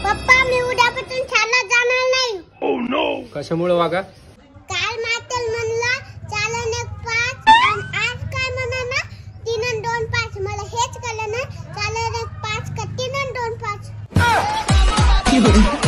पप्पा मी उद्यापासून शाळेत जाणार नाही. Oh no. कशामुळे वागा? काल मातेल म्हणला चालन 1-5 आणि आज काय म्हणा ना 3 आणि 2-5. मला हेच कळलं ना चालन 1-5 का 3 आणि 2-5.